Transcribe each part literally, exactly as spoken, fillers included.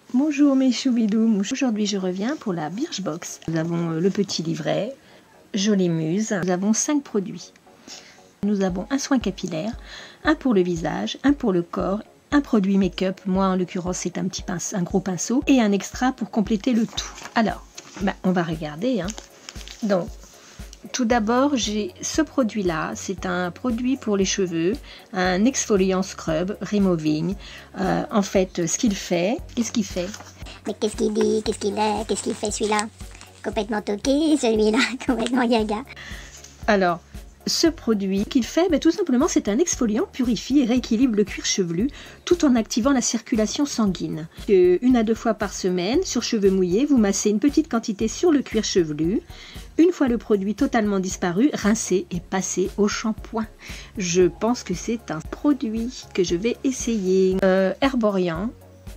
Bonjour mes choubidous, aujourd'hui je reviens pour la Birchbox. Nous avons le petit livret, Jolie Muse, nous avons cinq produits. Nous avons un soin capillaire, un pour le visage, un pour le corps, un produit make-up, moi en l'occurrence c'est un petit pince, un gros pinceau, et un extra pour compléter le tout. Alors, bah, on va regarder. Hein. Donc, tout d'abord j'ai ce produit là, c'est un produit pour les cheveux, un exfoliant scrub removing. Euh, en fait ce qu'il fait, qu'est-ce qu'il fait? Mais qu'est-ce qu'il dit, qu'est-ce qu'il est, qu'est-ce qu'il fait celui-là? Complètement toqué, celui-là, complètement gaga. Alors, ce produit qu'il fait, ben, tout simplement, c'est un exfoliant, purifie et rééquilibre le cuir chevelu tout en activant la circulation sanguine. Euh, une à deux fois par semaine, sur cheveux mouillés, vous massez une petite quantité sur le cuir chevelu. Une fois le produit totalement disparu, rincez et passez au shampoing. Je pense que c'est un produit que je vais essayer. Euh, Herborian,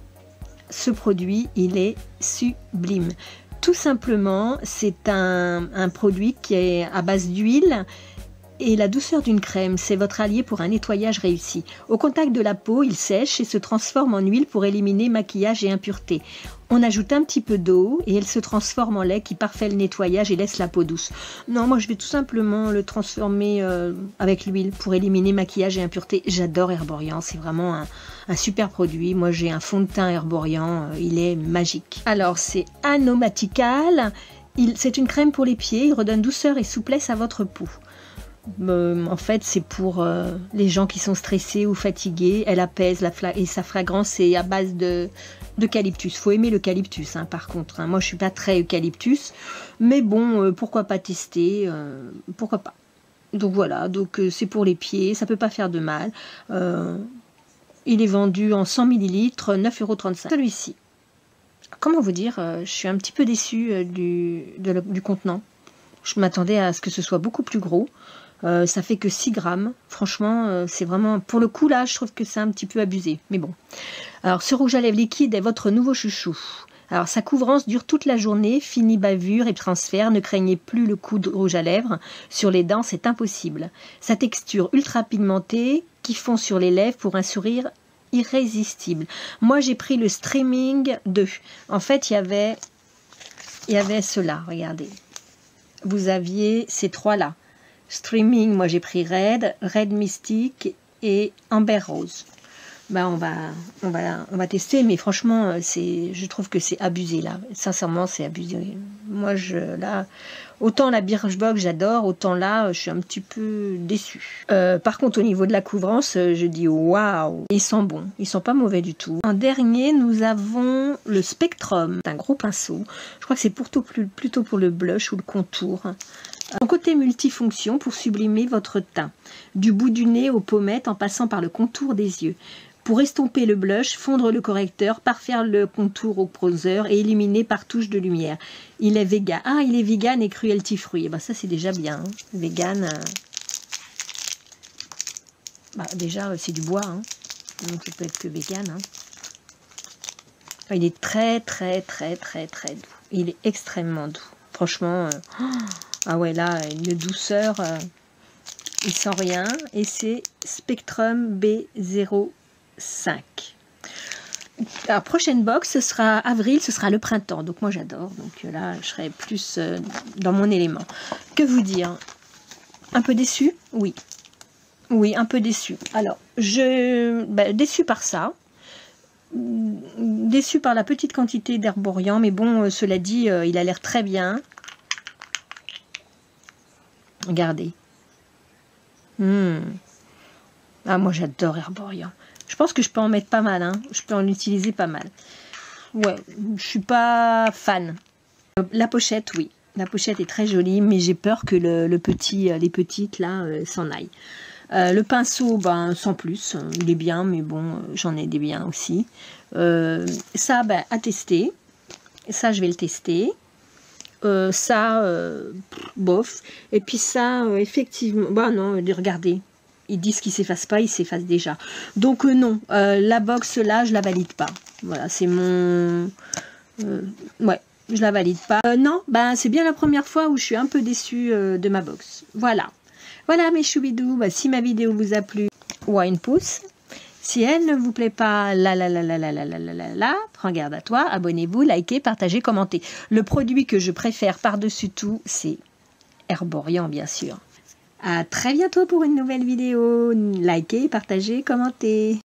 ce produit, il est sublime. Tout simplement, c'est un, un produit qui est à base d'huile et la douceur d'une crème, c'est votre allié pour un nettoyage réussi. Au contact de la peau, il sèche et se transforme en huile pour éliminer maquillage et impuretés. On ajoute un petit peu d'eau et elle se transforme en lait qui parfait le nettoyage et laisse la peau douce. Non, moi je vais tout simplement le transformer euh, avec l'huile pour éliminer maquillage et impuretés. J'adore Herborian, c'est vraiment un, un super produit. Moi j'ai un fond de teint Herborian, euh, il est magique. Alors c'est Anomatical, c'est une crème pour les pieds, il redonne douceur et souplesse à votre peau. Euh, en fait c'est pour euh, les gens qui sont stressés ou fatigués. Elle apaise la et sa fragrance est à base de d'eucalyptus. Faut aimer l'eucalyptus hein, par contre hein. Moi je suis pas très eucalyptus, mais bon euh, pourquoi pas tester, euh, pourquoi pas. Donc voilà, donc euh, c'est pour les pieds, ça peut pas faire de mal. Euh, il est vendu en cent millilitres, neuf euros trente-cinq. Celui-ci, comment vous dire, euh, je suis un petit peu déçue euh, du, de le, du contenant. Je m'attendais à ce que ce soit beaucoup plus gros. Euh, ça fait que six grammes. Franchement, euh, c'est vraiment... Pour le coup, là, je trouve que c'est un petit peu abusé. Mais bon. Alors, ce rouge à lèvres liquide est votre nouveau chouchou. Alors, sa couvrance dure toute la journée. Fini bavure et transfert. Ne craignez plus le coup de rouge à lèvres. Sur les dents, c'est impossible. Sa texture ultra pigmentée qui fond sur les lèvres pour un sourire irrésistible. Moi, j'ai pris le Streaming deux. En fait, il y avait... Il y avait cela, regardez. Vous aviez ces trois-là. Streaming, moi j'ai pris Red, Red Mystic et Amber Rose. Ben on va, on va, on va tester, mais franchement, c'est, je trouve que c'est abusé là. Sincèrement, c'est abusé. Moi, je, là, autant la Birchbox j'adore, autant là, je suis un petit peu déçue. Euh, par contre, au niveau de la couvrance, je dis waouh, ils sont bons, ils sont pas mauvais du tout. En dernier, nous avons le Spectrum, un gros pinceau. Je crois que c'est plutôt, plutôt pour le blush ou le contour. Un côté multifonction pour sublimer votre teint, du bout du nez aux pommettes en passant par le contour des yeux. Pour estomper le blush, fondre le correcteur, parfaire le contour au bronzer et éliminer par touche de lumière. Il est vegan. Ah, il est vegan et cruelty free. Ben, ça, c'est déjà bien. Hein. Vegan. Euh... Bah, déjà, c'est du bois. Hein. Donc, ça peut être que vegan. Hein. Enfin, il est très, très, très, très, très doux. Il est extrêmement doux. Franchement... Euh... Oh, ah ouais, là, une douceur, euh, il sent rien. Et c'est Spectrum B zéro cinq. La prochaine box, ce sera avril, ce sera le printemps. Donc moi, j'adore. Donc là, je serai plus euh, dans mon élément. Que vous dire? Un peu déçu? Oui. Oui, un peu déçu. Alors, je... Ben, déçu par ça. Déçu par la petite quantité d'Herborian. Mais bon, euh, cela dit, euh, il a l'air très bien. Regardez. Mmh. Ah, moi j'adore Herborian. Je pense que je peux en mettre pas mal. Hein. Je peux en utiliser pas mal. Ouais, je suis pas fan. La pochette, oui. La pochette est très jolie, mais j'ai peur que le, le petit, les petites là euh, s'en aillent. Euh, le pinceau, ben, sans plus. Il est bien, mais bon, j'en ai des biens aussi. Euh, ça, ben, à tester. Ça, je vais le tester. Euh, ça, euh, bof. Et puis ça, euh, effectivement, bah non, regardez, ils disent qu'il s'efface pas, il s'efface déjà. Donc euh, non, euh, la box là, je la valide pas. Voilà, c'est mon, euh, ouais, je la valide pas. Euh, non, bah c'est bien la première fois où je suis un peu déçue euh, de ma box. Voilà, voilà mes choubidous. Bah, si ma vidéo vous a plu, ou à une pouce. Si elle ne vous plaît pas, la la la la la la la la la la, prends garde à toi, abonnez-vous, likez, partagez, commentez. Le produit que je préfère par-dessus tout, c'est Herborian, bien sûr. À très bientôt pour une nouvelle vidéo. Likez, partagez, commentez.